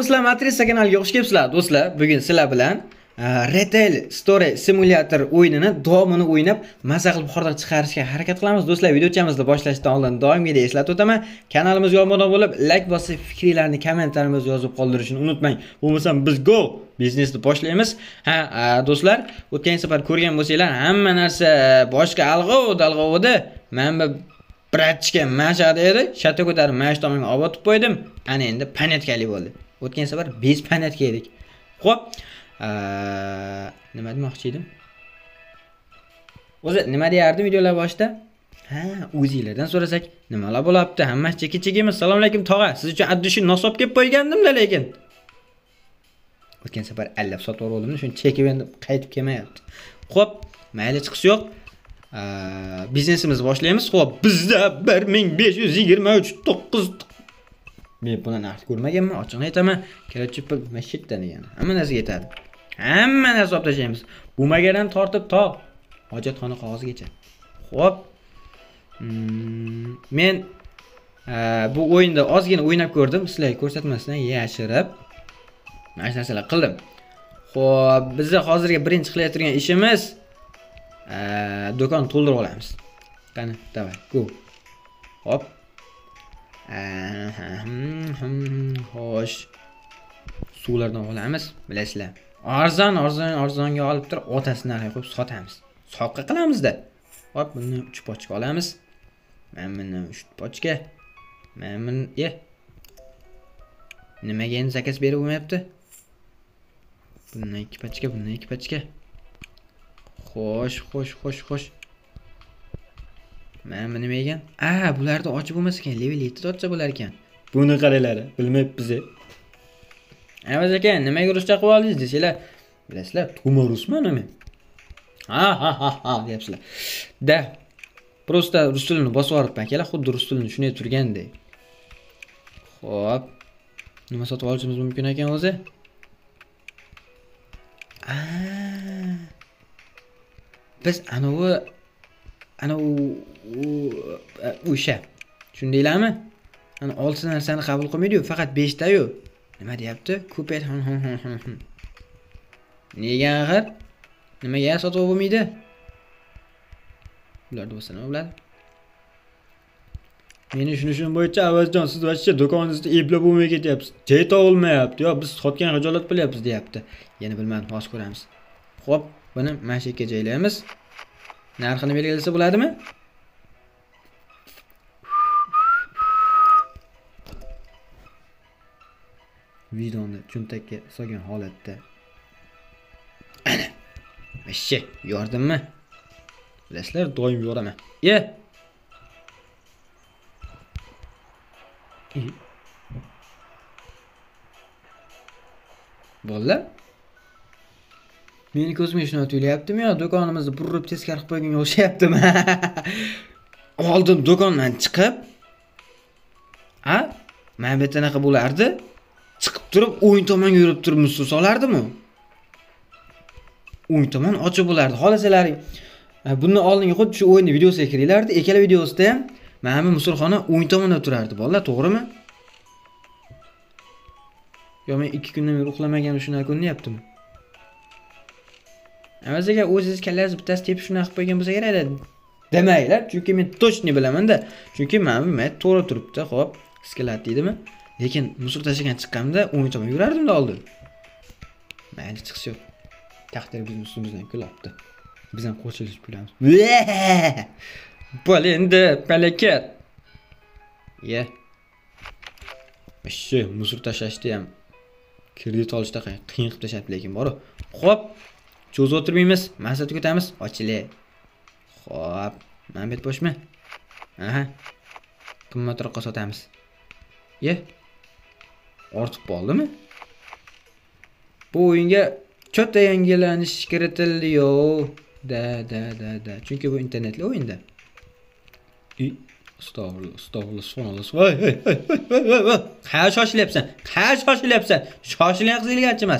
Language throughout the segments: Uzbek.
sizlar, Matrica kanaliga xush kelibsizlar do'stlar. Bugun sizlar bilan Retail Store Simulator o'yinini davomini o'ynab, maza qilib hordiq chiqarishga harakat qilamiz. Do'stlar, videochamizni boshlashdan oldin doimgidek eslatib o'taman. Kanalimizga obuna bo'lib, like bosib, fikrlaringizni kommentarlarimizga yozib qoldirishni unutmang. Bo'lmasa biz go biznesni boshlaymiz. Do'stlar, o'tgan safar ko'rgan bo'lsanglar, hamma narsa boshqa alg'ov-dalg'ovdi. Men Praktika mashada edi, shata ko'tarib mash tomonga obotib qo'ydim. Ana endi panetkali bo'ldi. O'tgan safar 5 panetka edik. Xo'p, nima demoqchi edim? O'zi nima deyardim videolar boshida? O'zingizlardan so'rasak, nimalar bo'lyapti? Hammasi cheki-chekimiz. Assalomu alaykum tog'a. Siz uchun addishi nosob kelib qo'ygandim-da, lekin o'tgan safar allab sotib oldim, shuni chekib endi qaytib kelmayapti. Xo'p, mayli chiqish yo'q. Biznesimizni boshlaymiz. Xo'p, bizda 1523.9 men buni narx ko'rmaganman, ochiqni aytaman. Kelachi pul mashitda degani. Hamma narsa yetadi. Hamma narsa olib tashlaymiz. Bo'lmagandan tortib to hojatxona qog'ozigacha. Xo'p. Men bu o'yinda ozgina o'ynab ko'rdim. Sizlarga ko'rsatmasdan yashirib mana shu narsalar qildim. Xo'p, bizda hozirgi birinchi qilayotgan ishimiz do'kon to'ldirib olamiz. Qani, davay, go. Hop. Xo'sh. Suvlardan olamiz, bilasizlar. Arzonga olib turib, otasini narxga qo'yib sotamiz. Soqqa qilamiz-da. Hop, buni 3 pochka olamiz. Men buni 3 pochka. Men buni, nimaga endi zakaz berib bo'lmayapti? Bundan 2 pochka, bundan 2 pochka. Xo'sh. Men nima ekan? Bularni ochib bo'lmas ekan, level 7 da ochsa bo'lar ekan. Buni qaranglar, bilmayapmiz. Avaz aka, nimaga ruscha qilib oldingiz desanglar, bilasizlar, to'ma rusman men. Deyapsizlar. Da. Prosta rus tilini bosib yuboribman akalar, xuddi rus tilini tushunib turgandek. Xo'p. Nima sotib olishimiz mumkin ekan o'zi? Biz o'sha shundaylarmi? Ana 6 narsani qabul qilmaydi-yu, faqat 5 ta-yu. Nima deyapti? Ko'payt. Nega axir? Nimaga sotib bo'lmaydi? Bularda bo'lsa nima bo'ladi? Meni shuni bo'yicha Avazjon, siz vaqtcha do'koningizni eplab bo'lmay ketyapsiz. Joy topilmayapti. Yo, biz sotgan xijolat qilyapmiz deyapti. Yana bilmadim, hozir ko'ramiz. Xo'p, buni mana shu yerga joylaymiz. Narxini belgilasa bo'ladimi? Vidonni cho'ntakka solgan holatda. Ana. Mashshi, yordimmi? Bilasizlar, doim yoraman. Bolalar, meni ko'zimga shuni tuyulyaptimi yo, do'konimizni burib teskari qilib qo'yganga o'xshayaptimi? Oldin do'kondan chiqib, men bu yerda bo'lardi. Chiqib turib, o'yin tomonga yurib turib musor solardimi? O'yin tomon ochiq bo'lardi. Xolasalaring, bundan oldingi xuddi shu o'yinning videosiga kiringlardi. Ikkala videosida ham mana bu musorxona o'yin tomonda turardi. Bolalar, to'g'rimi? Yo, men 2 kundan beri uxlamaganim shunday ko'rinyaptimi? Avazaga o'zingiz kallangizni bittasi tepib shunday qilib qo'ygan bo'lsa kerak demanglar, chunki men точно bilaman-da. Chunki men to'g'ri turibdi, xo'p, skilat deydimi? Lekin musuq tashlagan chiqqanimda o'yin tomonga yurardim-da oldin. Mayli, chiqish yo'q. Taqdir bizning ustimizdan kulyapti. Biz ham qo'shilib kulamiz. Bo'l endi, palakat. Mashshi, musuq tashlashdi ham kredit olishda qiyin qilib tashlab lekin bor. Xo'p, cho'z o'tirmaymiz, maqsad ko'tamiz, ochilay. Xo'p, men bet boshmi? Qimmatroqqa sotamiz. Ortib qoldimi? Bu o'yinga cho'ta yangilanish kiritildi-yo. Da. Chunki bu internetli o'yinda. Astagfirullah. Voy. Qay shoshilyapsan? Shoshilgan qizilgachi emas.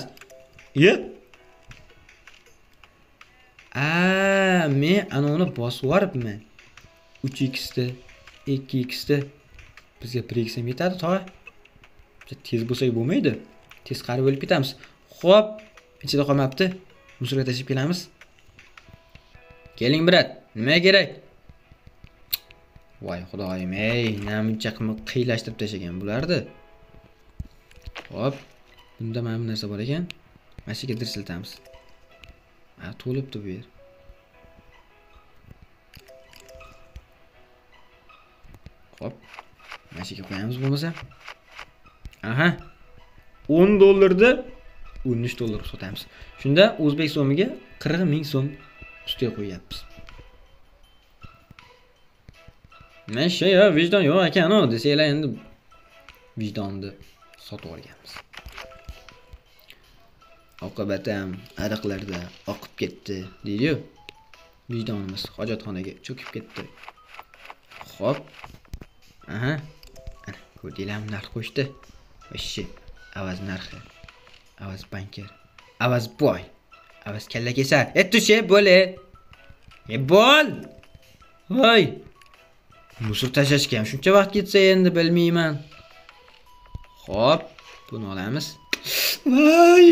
Men uni bosib yuboribman. 3x da, 2x da. Bizga 1x ham yetadi, tog'a. Tez bo'lsak bo'lmaydi. teskari bo'lib ketamiz. Xo'p, ichida qolmabdi. Musorga tashib kelamiz. Keling, brat. Nima kerak? Voy xudoyim, nima buncha qiylashtirib tashagan bulardi. Hop, bunda mana bu narsa bor ekan. Mana shu yerga dirsiltamiz. To'libdi bu yer. Hop, mana shu yerga qo'yamiz bo'lmasa. Aha. 10 dollarda 13 dollar sotamiz. Shunda o'zbek so'miga 40 ming so'm ustiga qo'yapmiz. Mana ya vijdon yo'q ekan-ku desanglar endi vijdonni sotib olganmiz. Oqibatam ariqlarda oqib ketdi, deydi-yu. Vijdonimiz hojatxonaga cho'kib ketdi. Xo'p. Aha. Ana, ko'rdinglarmi, narx qo'shdi. Ishi, avaz narxi. Avaz banker. Avaz boy. Avaz kalla kesar. Tushe bo'le. Bol. Voy. Musor tashashga ham shuncha vaqt ketsa endi bilmayman. Xo'p, buni olamiz. Voy!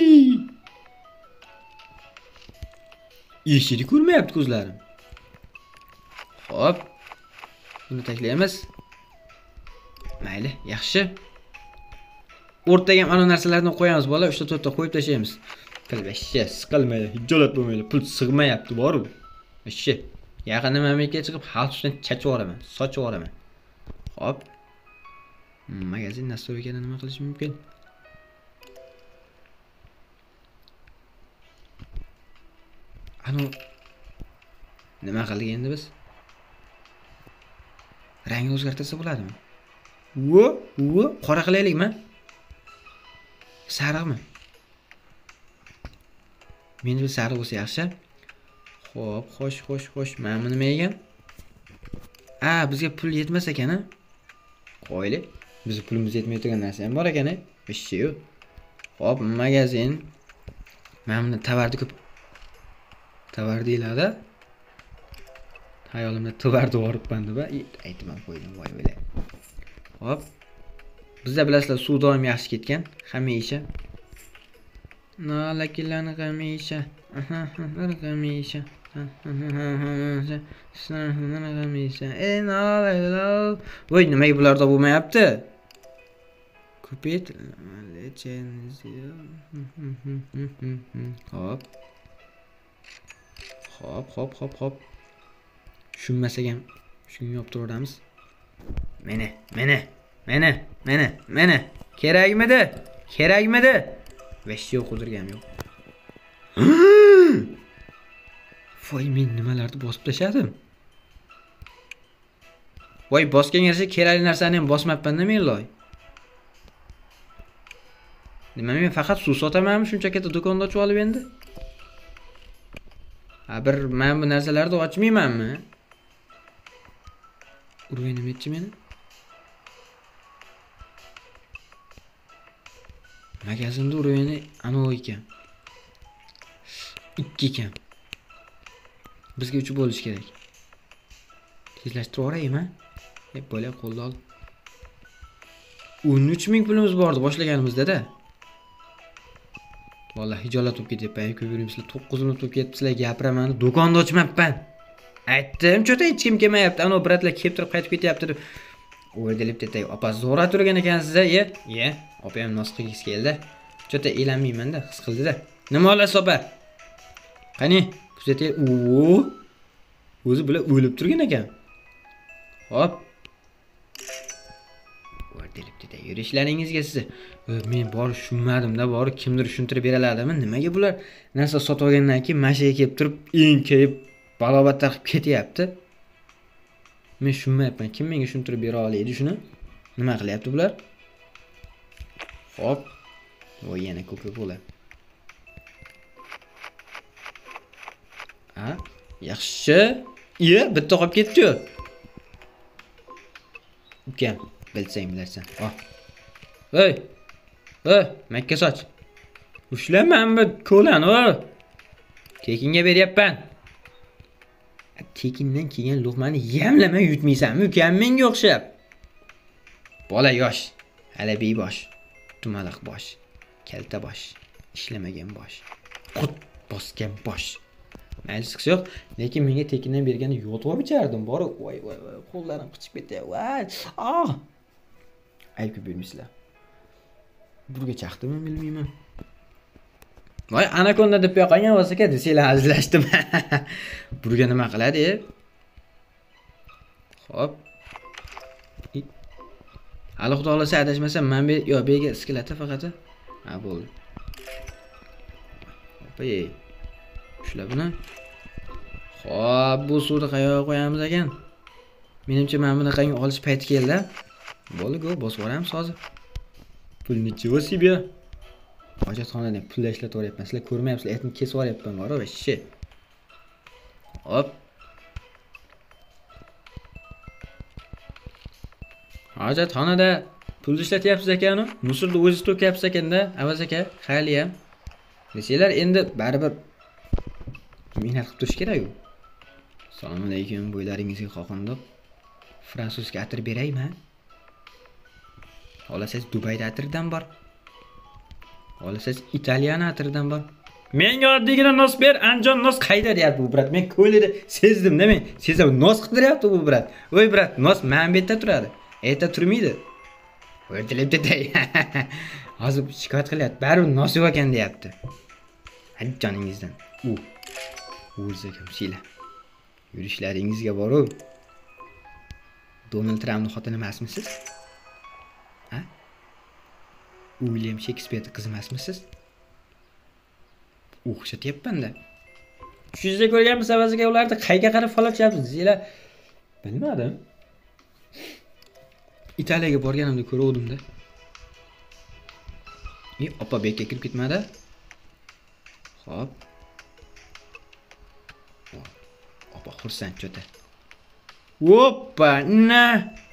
Eshitib ko'rmayapti ko'zlarim. Xo'p. Buni taklaymiz. Mayli, yaxshi. O'rtaga ham ana narsalarni qo'yamiz, bola, 3 ta qo'yib tashlaymiz. Qilbashcha, siqilmaydi, hijolat bo'lmaydi, pul sig'mayapti, bor-ku. Ishi. Yaqinda mamlakatga chiqib, xalq ustidan chachib yuboraman, sochib yuboraman. Xo'p. Magazin nastroykada nima qilish mumkin? Nima qildik endi biz? Rangni o'zgartirsa bo'ladimi? Qora qilaylikmi? Sariqmi? Meni bir sariq bo'lsa yaxshi. Xo'p, xo'sh. Mana bu nima ekan? Bizga pul yetmas ekan-a? Qo'yli. Biz pulimiz yetmay turgan narsa ham bor ekan-a? Ishi-yu. Xo'p, magazin. Mana buni tovarni ko'p. Tovar deyiladi. Hayolimda tovarni boribman deb aytmam qo'ydim, voy o'ylay. Hop. Bizda bilasizlar, suv doim yaxshi ketgan, hamisha. Nolakilani hamisha. Hamisha. Voy, nimaga bularda bo'lmayapti? Ko'payt. Hop. Tushunmasak ham shuni yopib turaveramiz. Mana. Kerakmidi? Vesh yo'q, o'dirgam yo'q. Voy, men nimalarni bosib tashladim? Voy, bosgan yarasha kerakli narsani ham bosmabman-da men loy. Nima, men faqat suv sotamanmi shuncha katta do'konda ochib olib endi? Bir men bu narsalarni ochmaymanmi? Urvenim etchi meni. Magazinda urveni anov ekan. 2 ekan. Bizga 3 bo'lish kerak. Tezlashtirib yuboraymi? Bo'la qo'lda ol. 13 ming pulimiz bordi boshlaganimizda-da. Vallahi hijolat bo'lib ketyapman. Ko'ringizlar, 9 minut bo'lib ketibsizlar, gapiraman, do'konni ochmabman. Aytdim, cho'ta hech kim kelmayapti. Ana bratlar kelib turib qaytib ketyapti deb. O'rdelib tetay, opa zo'ra turgan ekansiz-a? Opa ham nos qilgisi keldi. Cho'ta elanmayman-da, his qildi-da. Nima olasiz, opa? Qani, kuzatay. O'zi bular o'lib turgan ekan. Hop. O'rdelib tetay, yurishlaringizga siz. Men bor tushunmadim-da, bor kimdir tushuntirib beraladimi? Nimaga bular narsa sotib olgandan keyin mashaga kelib turib, enkayib balobatlar qilib ketyapti? Men tushunmayapman. Kim menga tushuntirib bera oladi shuni? Nima qilyapti bular? Hop. Voy, yana ko'p bo'lar. Yaxshi. Bitta qolib ketdi-yu. Ukam, bilsang bilarsan. Ey, makka soch. Ushlaman bu ko'lani, tekinga beryapman. Tekindan kelgan luqmani yamlamay yutmaysanmi? Ukam menga o'xshab. Bola yosh, hali bebosh, dumaloq bosh. Kalta bosh, ishlamagan bosh, qut bosgan bosh. Mayli siqsi yo'q, lekin menga tekindan berganda yotib ichardim. Bori, voy, qo'llarim qichib ketdi. Voy, ayb bilmaysizlar. Burga chaqdimmi bilmayman. Voy, anakonda deb yo'qolgan bo'lsa-ku, desanglar azlashdim. Burga nima qiladi? Xo'p. Alloh taolasi adashmasam, men bega iskelata faqat. Ha, bo'ldi. Ho'p, ushlab buni. Xo'p, bu suvni qayoqqa qo'yamiz ekan? Menimcha men bunaqangi olish payti keldi. Bo'ldi-ku, bosib yuboramiz hozir. Pul nechего себе? Hojatxonada pul ishlatib o'ryapman. Sizlar ko'rmayapsizlar, etni kesib o'ryapman, bor va shi. Hop. Hojatxonada pul ishlatyapsiz ekan-ku. Musulni o'zi to'kyapsiz ekanda, avaz aka, xayli ham. Desanglar endi baribir mehnat qilib turish kerak-ku. Assalomu alaykum, bo'ylaringizga qoqindiq. Fransuzga atir beraymi? Xohlasangiz Dubayda atirdan bor. Xohlasangiz Italyan atirdan bor. Menga oddiygina nos ber, Anjon nos qayda deyapti bu brat. Men ko'ylida sezdim-da men. Sezdim, nos qidiryapti bu brat. Voy brat, nos men bu yerda turadi. Erta turmaydi. O'rtilibdi-da. Hozir shikoyat qilyapti. Baribir nos yo'q ekan deyapti. Hadi joningizdan. O'zi kim sizlar? Yurishlaringizga boru. Donald Trampning xotini emasmisiz? Ha? William Shakespeare qiz emasmisiz? O'xshatyapman-da. Shunday ko'rganmiz avaziga ularni qayga qarab folashyapsiz? Sizlar bilmadim. Italiyaga borganimda ko'ruvdim-da. Oppa bekka kirib ketmadi. Xo'p. Oppa xursand cho'ta. Oppa, na.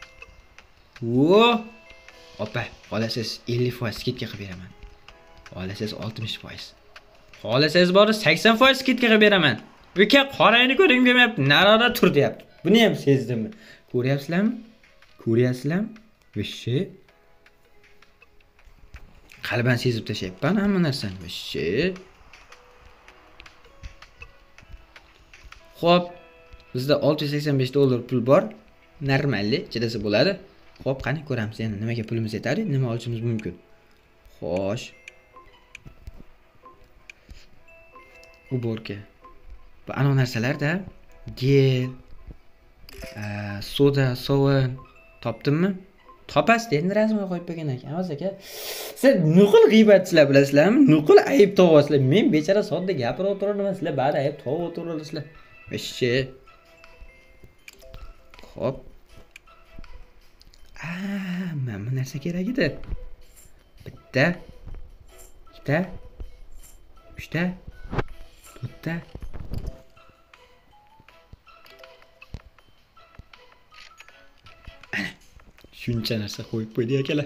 Oppa, xohlasangiz 50% skidka qilib beraman. Xohlasangiz 60%. Xohlasangiz bori 80% skidka qilib beraman. Uka qorayni ko'ring demayapti, narada tur deyapti. Buni ham sezdimmi? Ko'ryapsizlarmi? Ko'ryapsizlarmi? Vishi. Qalban sezib tashayapman hamma narsani. Vishi. Xo'p, bizda $685 pul bor. Normalli, chidasa bo'ladi. Xo'p, qani ko'ramiz endi nimaga pulimiz yetadi, nima olishimiz mumkin. Xo'sh. Uborka. Bu ana narsalarda gel, soda, sovun topdimmi? Topasiz, endi rasmga qo'yib qo'ygan ekan. Avaz aka, siz nuqul g'iybatchilar bilasizlarmi? Nuqul ayb topasizlar. Men bechara sodda gapirib o'tiraman, sizlar bari ayb topib o'tirasizlar. Vishi. Xo'p. Mana bu narsa kerak edi. Bitta, ikkita, uchta, to'rtta. Ana, shuncha narsa qo'yib qo'ydi akalar.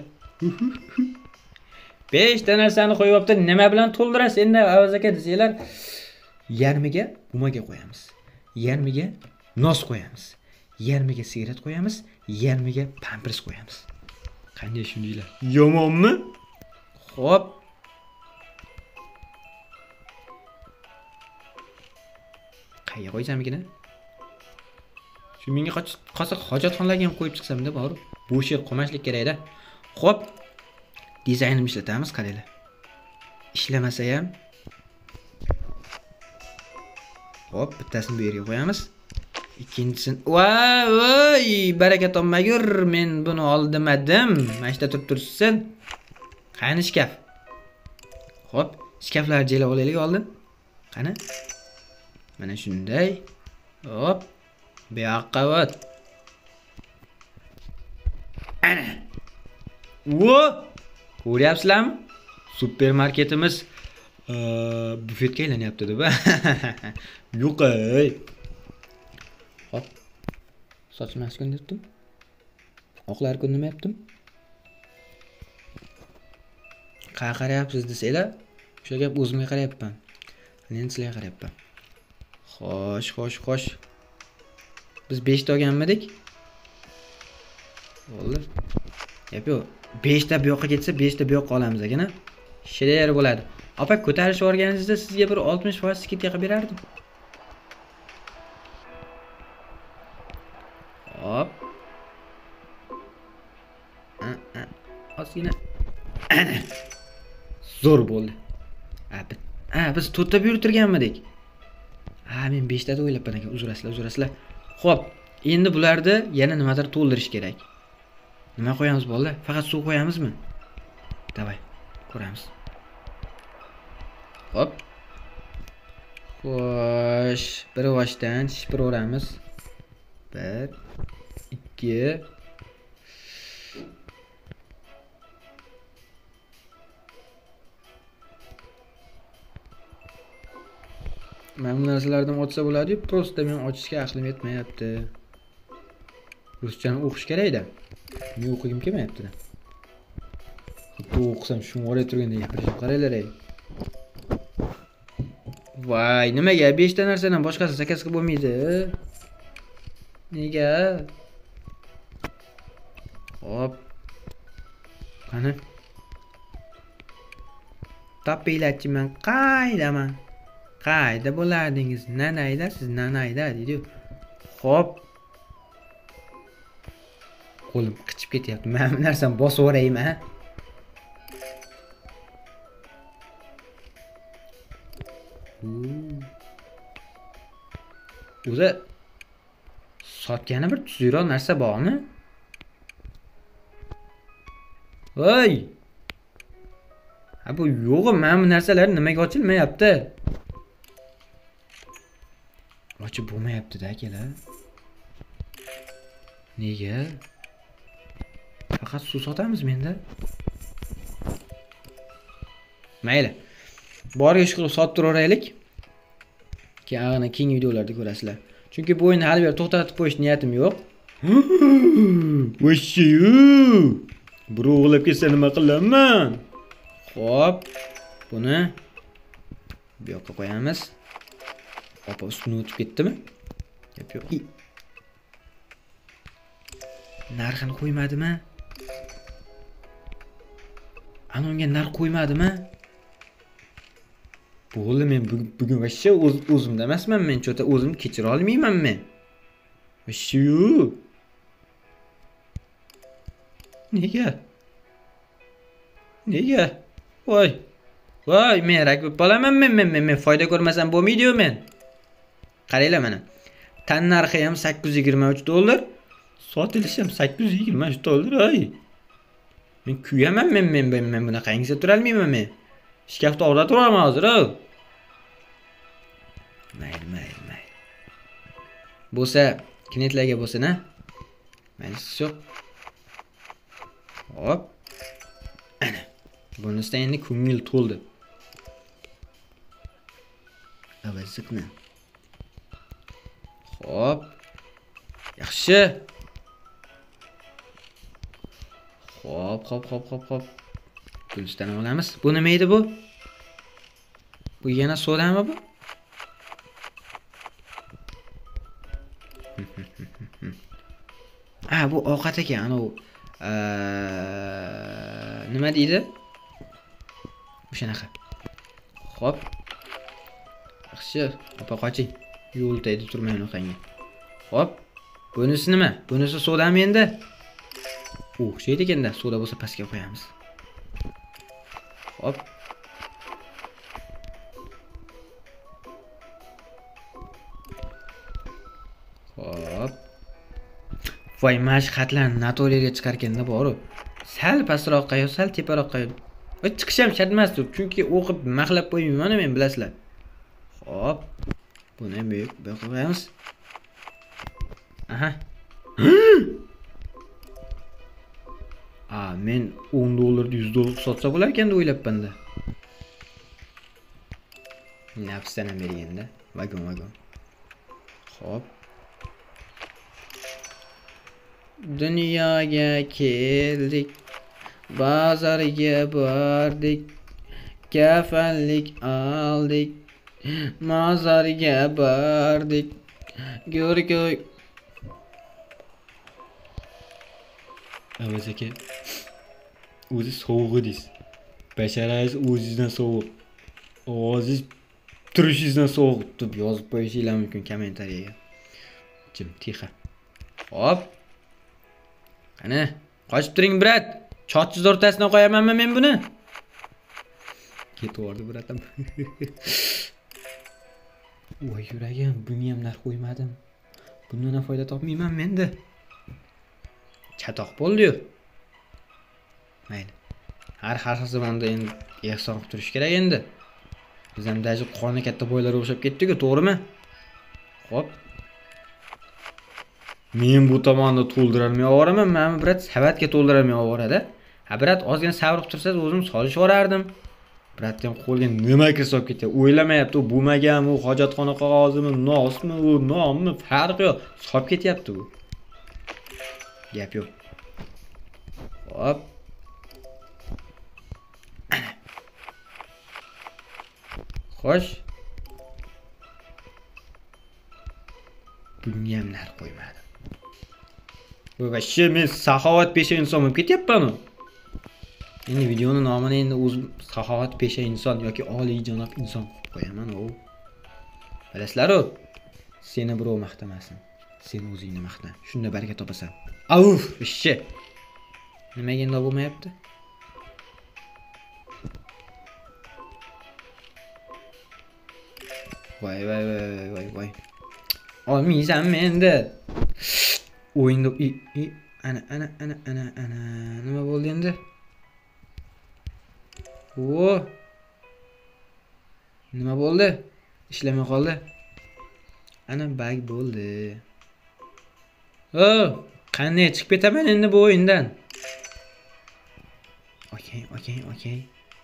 5 ta narsani qo'yibdi. Nima bilan to'ldirasiz? Endi avaz aka desanglar, yarmiga bumaga qo'yamiz. Yarmiga nos qo'yamiz. Yarmiga sigaret qo'yamiz, yarmiga pampers qo'yamiz. Qanday shundaylar? Yomonmi? Xo'p. Qayga qo'ysamgina? Shu menga qolsa hojatxonalarga ham qo'yib chiqsam-da, bor. Bo'sh yer qolmaslik kerak-da. Xo'p. Dizaynni ishlatamiz, qaranglar. Ishlamasa ham. Xo'p, bittasini bu yerga qo'yamiz. Ikkinchisini, voy, baraka topmagur, men buni oldimadim. Mana shunda turib tursin. Qani shkaf? Xo'p, shkaflarni jelab olaylik oldin. Qani? Mana shunday. Hop. Bu yoqqa o't. Ana. Ko'ryapsizlarmi? Supermarketimiz bufetga aylanyapti deb. Yo'q. Hop. Sochmaskin debdim. Oqlar kun nima yaptim? Qayerga qarayapsiz desanglar, o'sha gap o'zimga qarayapman. Men sizlarga qarayapman. Xo'sh. Biz 5 ta olganmidik? Bo'ldi. Yo'q. 5 ta bu yoqqa ketsa, 5 ta bu yoqqa olamiz akana. Shredder bo'ladi. Opa, ko'tarishib olganingizda sizga bir 60% skidka qilib berardim. Hop. Ozgina. Zo'r bo'ldi. Biz 4 ta buyurtirganmidik. Men 5 ta o'ylabman aka. Uzrasizlar. Xo'p, endi bularni yana nimadir to'ldirish kerak. Nima qo'yamiz bolalar? Faqat suv qo'yamizmi? Davay, ko'ramiz. Hop. Xo'sh, bir voshdan shipiraveramiz. 1 2 Men bu narsalardan ochsa bo'ladi-yu, prosta men ochishga aqlim yetmayapti. Ruschani o'qish kerak-da. Men o'qigim kelmayapti-da. Xuddi o'qisam shuni o'ray turganda gapirishim qaranglar ey. Voy, nimaga 5 ta narsadan boshqasi zakaz qilib bo'lmaydi? Nega? Hop. Qani? Topinglarchi, men qaydaman? Qayda bo'lardingiz? Nanayda, siz nanayda deydi. Hop. Qo'lim qichib ketyapti. Men bu narsani bosib o'rayman. O'zi sotgani bir tuzukroq narsa bormi? Voy! Bu yo'g'i, men bu narsalar nimaga ochilmayapti? Ochib bo'lmayapti-da akalar. Nega? Faqat suv sotamiz menda. Mayli. Boriga ish qilib sotib turaveraylik. Keyingi videolarda ko'rasizlar. Chunki bu o'yinni hali bir to'xtatib qo'yish niyatim yo'q. Voshyu! Bir o'g'lab kelsa nima qilaman? Xo'p, buni bu yoqqa qo'yamiz. Opa, ustini o'tib ketdimi? Yo'q. Narxini qo'ymadimi? Ana unga narx qo'ymadimi? Bo'ldi, men bugun vashsha o'zimda emasman, men cho'ta o'zim kechira olmayman men. Shu. Nega? Voy, men rakib bo'laman men foyda ko'rmasam bo'lmaydi-yu men. Qaranglar mana. Tan narxi ham $823. Sotilishi ham $823. Ay. Men kuyaman men bunaqangiga tura olmayman men. Shkafda o'rnatib olaman hozir. Mayli. Bo'lsa, kinetlarga bo'lsin-a. Mayli, yo'q. Hop. Ana. Bunisidan endi ko'ngil to'ldi. Avazikni. Hop. Yaxshi. Hop. Gulistan olamiz. Bu nima edi bu? Bu yana sodami bu? Bu ovqat ekan, ana u nima deydi? O'shanaqa. Hop. Yaxshi, opa qoching. Yo'lda turmay unaqangi. Hop. Bunisi nima? Bunisi sodami endi? O'xshaydi ekanda, soda bo'lsa pastga qo'yamiz. Hop. Voy, mash xatlarni naturalga chiqarganda bor-ku. Sal pastroqqa yo sal teparoqqa. Voy, chiqish ham shart emas, chunki o'qib maqlab qo'ymayman men, bilasizlar. Hop. Buni ham bu yoqqa qo'yamiz. Aha. Men $10 $100 sotsa bo'lar ekan deb o'ylabman-da. Nafsdan ham berganda. Vagon. Hop. Dunyoga keldik, bozorga bordik, kafanlik oldik, mozorga bordik, go'rgo'y. Avaz aka, o'zi sovug'i deysiz. Basharangiz o'zingizdan sovuq. Ovozingiz turishingizdan sovuq deb yozib qo'yishinglar mumkin kommentariyaga. Jim, tixa. Hop. Qani, qochib turing, brat. Chotsiz o'rtasidan qo'yamanmi men buni? Ketvordi bratam. Voy yuragim, buni ham narx qo'ymadim. Bundan foyda topmayman menda. Chatoq bo'ldi-yu. Mayli. Har zamonda endi ehson qilib turish kerak endi. Biz ham daji qoni katta boylar o'xshab ketdik-ku, to'g'rimi? Xo'p. Men bu tomonni to'ldirolmay ovoraman, men brat savatga to'ldirolmay ovorada. Ha brat, ozgina sabr qilib tursangiz o'zim solishib yuborardim. Brat ham qo'lga nima kirsa olib ketyapti. O'ylamayapti, u bo'lmaganmi, u hojatxona qog'ozimi, nosmi, u nommi, farqi yo'q. Solib ketyapti bu. Gap yo'q. Hop. Xo'sh. Bunga ham narx qo'ymadim. Bu vashshi men saxovat pesha inson bo'lib ketyapman-ku. Endi videoni nomini endi o'zim saxovat pesha inson yoki oliyjanob inson qilib qo'yaman u. Bilasizlar-ku? Seni birov maqtamasin. Sen o'zingni maqta. Shunda baraka topasan. Avf, vashshi. Nimaga endi bo'lmayapti? Voy. Olmaysanmi endi? O'yinda ana nima bo'ldi endi? O. Nima bo'ldi? Ishlamay qoldi. Ana bug bo'ldi. O, qanday chiqib ketaman endi bu o'yindan? Okay.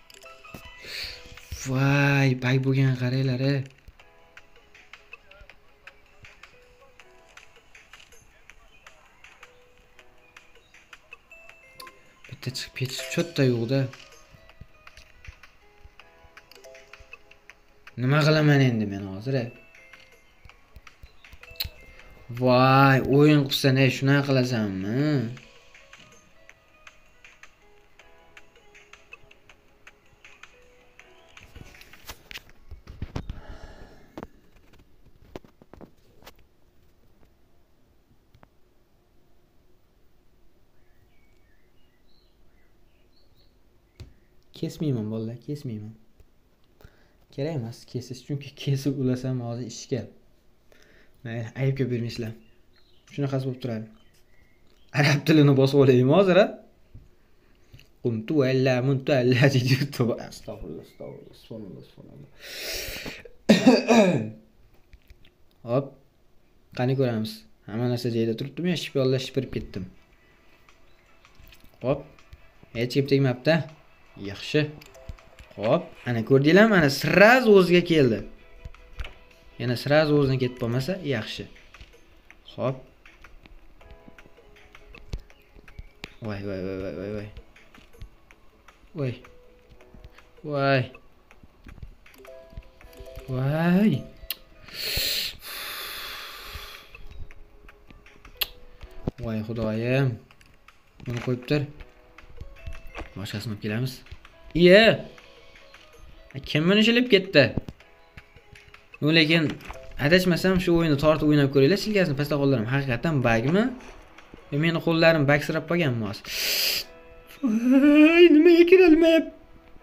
Voy, bug bo'lgan qaranglar. Bitta chiqib ketish cho'tta yo'qda. Nima qilaman endi men hozir? Voy, o'yin qilsan, shunaqa qilasanmi? Kesmayman bolalar, kesmayman. Kerak emas kesish, chunki kesib ulasam hozir ishga. Mayli, aybga bermaysizlar. Shunaqasi bo'lib turadi. Arab tilini bosib olaymi hozir, ha? Quntu alla muntu alla deydi. Astag'firullah. Hop. Qani ko'ramiz. Hamma narsa joyida turibdimi, shipyollashib kirib ketdim. Hop. Hech kim tegmabdi. Yaxshi. Hop, ana ko'rdinglarmi? Ana sraz o'ziga keldi. Yana sraz o'zidan ketib qolmasa, yaxshi. Hop. Voy. Voy xudoyim. Buni qo'yib tur. Boshqasini olib kelamiz. Iye. Kim buni shilib ketdi? Lekin adashmasam shu o'yinni tortib o'ynab ko'ringlar, silkasini pastga qo'llarim. Haqiqatan bagmi? Meni qo'llarim baksirab qolganmi hozir? Voy, nimaga kira olmayapti?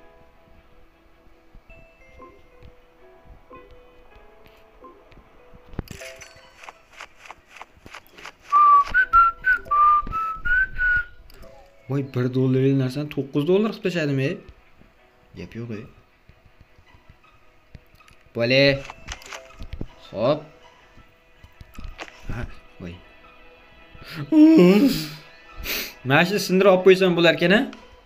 Voy, $1 narsani $9 qilib tashladimi? Gap yo'q. Bo'le. Hop. Ha, voy. Mana shu sindirib olib qo'ysam bo'lar ekan-a?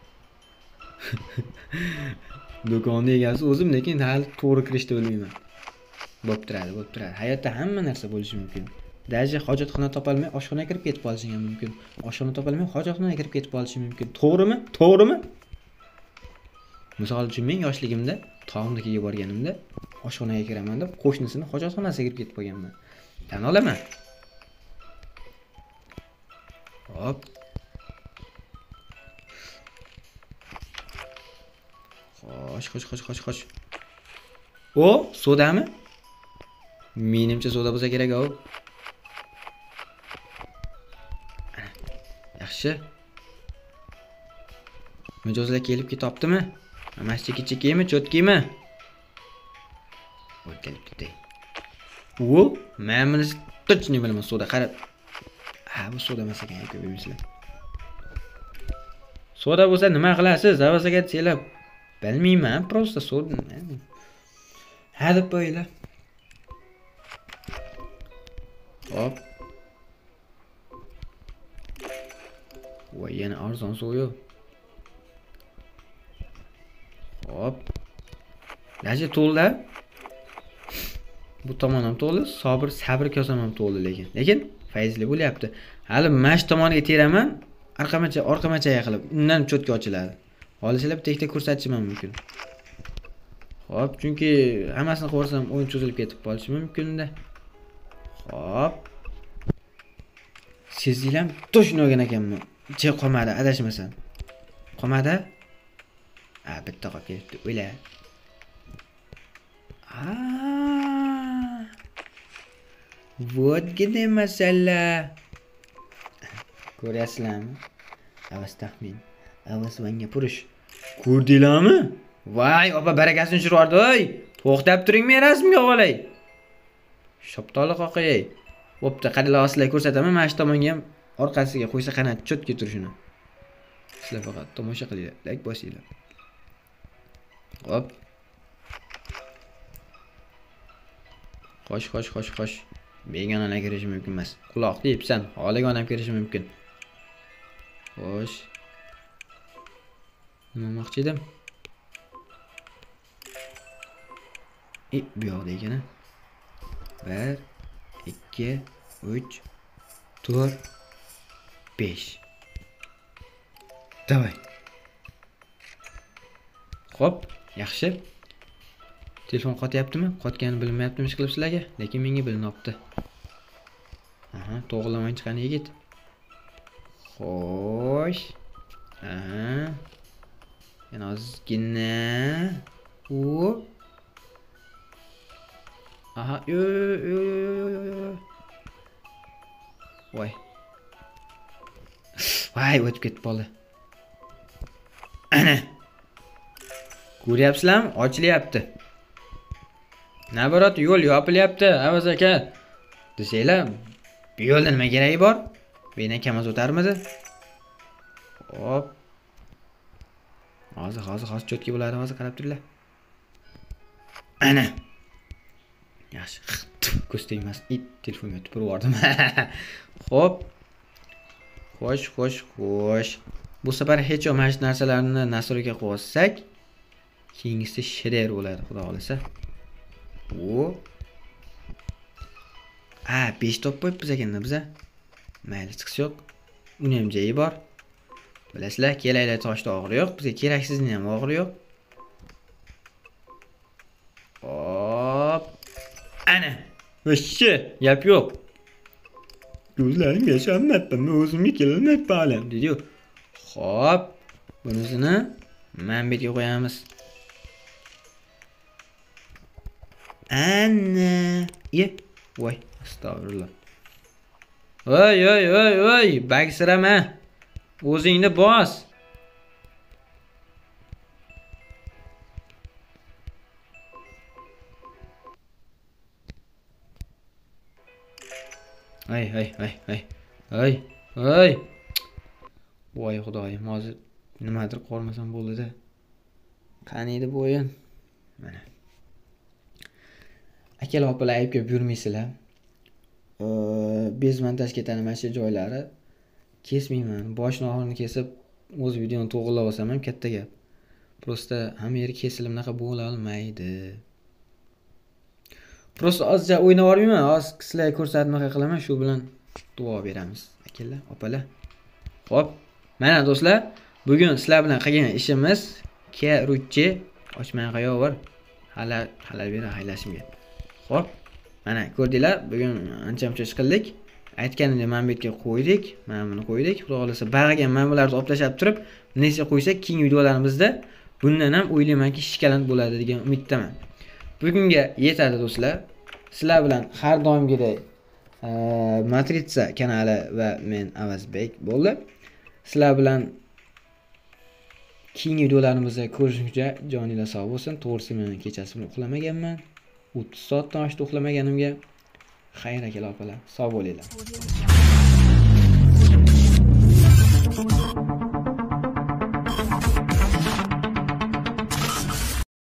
Do'konni egasi o'zim, lekin hali to'g'ri kirishni bilmayman. Bo'p turadi. Hayotda hamma narsa bo'lishi mumkin. Daji hojatxona topolmay oshxonaga kirib ketib qolishi ham mumkin. Oshxona topolmay hojatxonaga kirib ketib qolishi mumkin. To'g'rimi? Misol uchun men yoshligimda taomnikiga borganimda oshxonaga kiraman deb qo'shnisini hojatxonasiga kirib ketib qolganman. Tan olaman. Hop. Xo'sh. O, sodami? Menimcha soda bo'lsa kerak u. Yaxshi. Mijozlar kelib ketoptimi? Hammasi cheki-chekimi, cho'tkimi? Voy kelib ketdi. U, men buni точно bilaman, soda qarab. Ha, bu soda emas ekan, ko'paymisizlar. Soda bo'lsa nima qilasiz? Avasaga desanglar, bilmayman, просто soda. Ha deb qo'yinglar. Hop. Voy, yana arzon so'yo. Hop. Laji to'ldi. Bu tomon ham to'ldi, sabr kosam ham to'ldi lekin fayzli bo'lyapti. Hali mash tomoniga teraman, orqamachaga qilib, undan cho'tka ochiladi. Xolislar bitta ko'rsatishim mumkin. Hop, chunki hammasini qo'rsam o'yin cho'zilib ketib qolishi mumkin-da. Hop. Sezinglar, to'shni olgan ekanman. Ichi qolmadi, adashmasam. Qolmadi? Ha, bitta qolib ketdi. O'yla. Вот где masala. Ko'ryapsizlarmi? Avaz taxmin. Avaz vanga purish. Ko'rdinglarmi? Voy, opa barakasini tushirardi, oy. To'xtab turing, men rasmga olay. Shoptoli qoqay. Bo'pti, qadrli osizlar ko'rsataman. Mana shu tomonga ham orqasiga qo'ysa qana cho'tga turishini. Sizlar faqat tomosha qilinglar, like bosinglar. Hop. Qo'sh. Begonalar kirishi mumkin emas. Quloqni yepsan, holiga onam kirishi mumkin. Xo'sh. Nima demoqchi edim? Bu yoqda ekan. 1 2 3 4 5. Davay. Xo'p, yaxshi. Telefon qotyaptimi? Qotganini bilmayaptimi ish qilib sizlarga, lekin menga bilinibdi. Aha, to'g'rilamay chiqqan yigit. Xo'sh. Aha. Yana ozgina. Aha, yo. Voy, o'tib ketib qoldi. Ana. Ko'ryapsizlarmi? Ochilyapti. Nabarat yo'l yopilyapti, avaz aka. Desanglar, bu yo'lda nima keragi bor? Meni akamiz o'tarmidi? Hop. Hozir cho'tki bo'ladi, hozir qarab turinglar. Ana. Yaxshi. Ko'z tegmas. Telefonga o'tib yubordim. Xo'p. Xo'sh. Bu safar hech mana shu narsalarni nastroyga qo'ysak, keyingisi shedevr bo'ladi, xudo xolasa. 5 top qo'yibmiz ekanda biza. Mayli, chiqish yo'q. Uni ham joyi bor. Bilasizlar, kelaylar toshda og'ri yo'q, bizga keraksizni ham og'ri yo'q. Hop. Ana. Voshchi, gap yo'q. Ko'zlarimga ishonmayapman, o'zimga kelolmayapman alam, dedi-yu. Hop. Bunisini manbetga qo'yamiz. Ana. Voy, astag'firullah. Voy, bagsirama. O'zingni bos. Ay. Voy xudoyim, hozir nimadir qo'rmasam bo'ldi-da. Qani edi bu o'yin? Mana. Akalar opalar ayib kelib yurmaysizlar. Bez montaj ketadi mana shu joylari. Kesmayman. Boshni oxirini kesib, o'z videoni to'g'rilab olsam ham katta gap. Prosta hamma yeri kesilib bunaqa bo'la olmaydi. Prosta ozcha o'ynab olmayman, sizlarga ko'rsatmaga qilaman, shu bilan duo beramiz. Akalar, opalar. Xo'p, mana do'stlar, bugun sizlar bilan qilgan ishimiz keruchi ochmay qo'yaver. Halal bera haylashimga. Xo'p, mana ko'rdinglar, bugun ancha-muncha ish qildik. Aytganimdek manbetga qo'ydik, mana buni qo'ydik. Xudo xolasa bag'aga mana bularni oplashab turib, nesa qo'ysak, keyingi videolarimizda bundan ham o'ylaymanki shikalant bo'ladi degan umiddaman. Bugunga yetadi do'stlar. Sizlar bilan har doimgidek Matritsa kanali va men Avazbek bo'ldi. Sizlar bilan keyingi videolarimizda ko'rishguncha joninglar sog' bo'lsin. To'g'risi men kechasi bilan uxlamaganman. 30 soatdan oshdi uxlamaganimga. Xayr akalar, opalar, sog' bo'linglar.